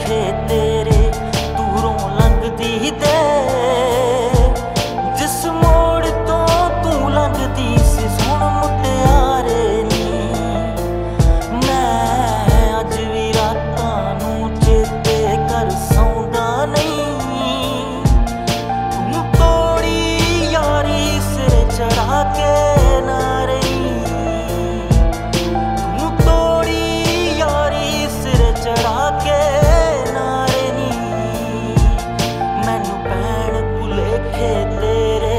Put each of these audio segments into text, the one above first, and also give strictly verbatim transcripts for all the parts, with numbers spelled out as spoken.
भुलेखे तेरे दूरों लंघदी दे जिस मोड़ तो तू लंघदी सी सुन मुटियारे नी मैं अज भी रातां नूं चेते कर सौंदा नहीं तू तोड़ी यारी सिर चढ़ा के ना रही तू तोड़ी यारी सिर चढ़ा के ना रही मैनू भैण भुलेखे तेरे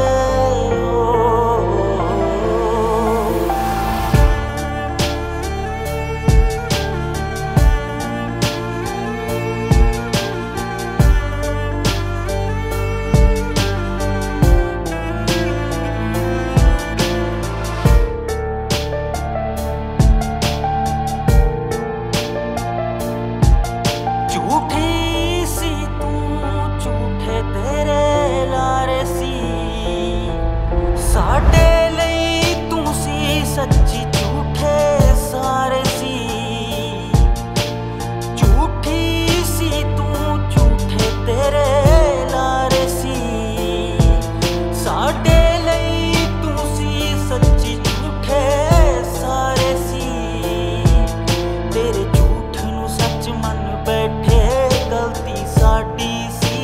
झूठी सी तू झूठे तेरे लारे सी साडे लई तू सी सच्ची झूठे सारे सी झूठी सी तू झूठे तेरे लारे सी साडे लई तू सी सच्ची झूठे सारे सी तेरे झूठ नूं सच मन बैठे गलती साडी सी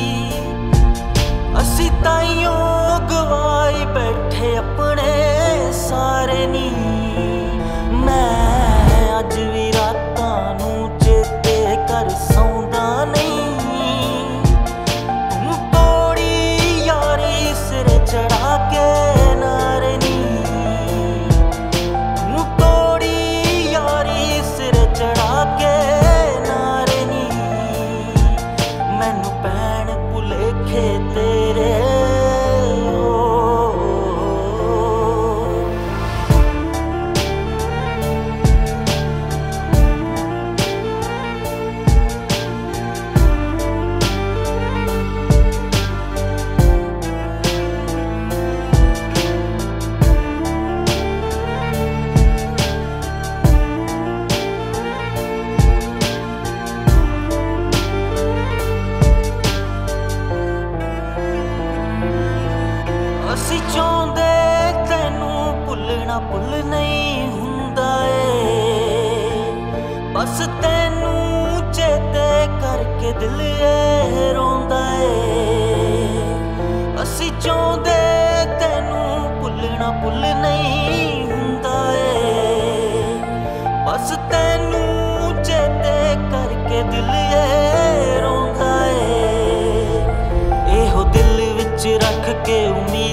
असी ताइयों गवाई बैठे अपने सारे नी मैं अज भी रातां नूं चेते कर सौंदा नहीं तू तोड़ी यारी सिर चढ़ा के ना रही तू तोड़ी यारी सिर चढ़ा के ना रही मैनू भैण भुलेखे तेरे ਅਸੀਂ ਚਾਹੁੰਦੇ ਤੈਨੂੰ ਭੁੱਲਣਾ ਭੁੱਲ ਨਹੀਂ ਹੁੰਦਾ ਏ ਬਸ ਤੈਨੂੰ ਚੇਤੇ ਕਰਕੇ ਦਿਲ ਏ ਰੋਂਦਾ ਏ ਅਸੀਂ ਚਾਹੁੰਦੇ ਤੈਨੂੰ ਭੁੱਲਣਾ ਭੁੱਲ ਨਹੀਂ ਹੁੰਦਾ ਏ ਬਸ ਤੈਨੂੰ ਚੇਤੇ ਕਰਕੇ ਦਿਲ ਏ ਰੋਂਦਾ ਏ ਇਹੋ ਦਿਲ ਵਿੱਚ ਰੱਖ ਕੇ ਉਮੀਦ